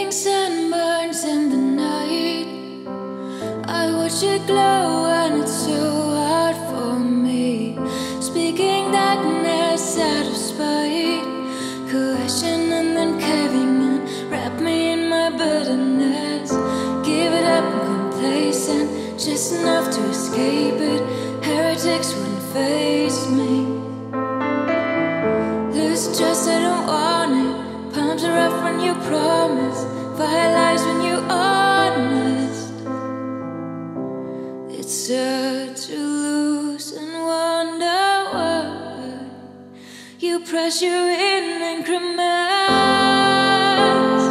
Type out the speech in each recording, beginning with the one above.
fleeting sun burns in the night. I watch it glow and it's so hard for me. Speaking darkness out of spite, coercion and then caving in. Wrap me in my bitterness. Give it up, I'm complacent, just enough to escape it. Heretics wouldn't face me. Lose trust, I don't want it. Palms are rough when you promise, fire lies when you honest. It's sad to lose and wonder why you pressure in increments,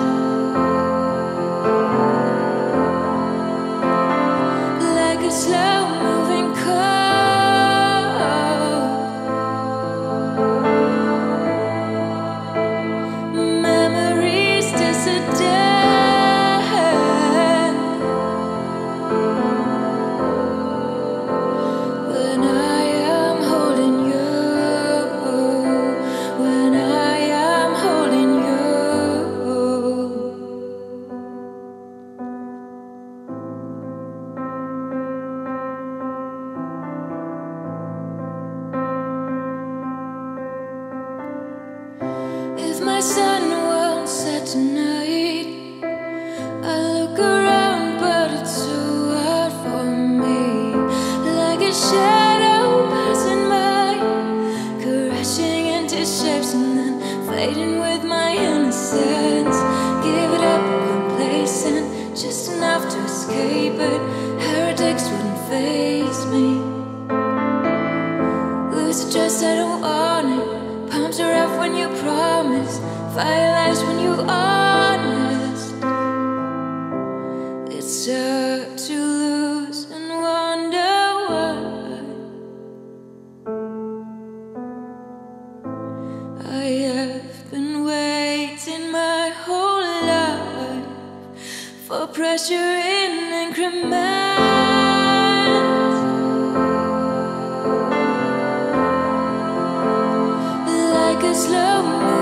like a slow-moving car. My sun won't set tonight. I look around, but it's so hard for me. Like a shadow passing by, crashing into shapes and then fading with my innocence. Give it up, complacent, just enough to escape it. Heretics wouldn't face me. Lose the trust, I don't want it. Palms are rough when you promise, fire lies when you honest. It's hard to lose and wonder why I have been waiting my whole life for pressure in increments, like a slow motion.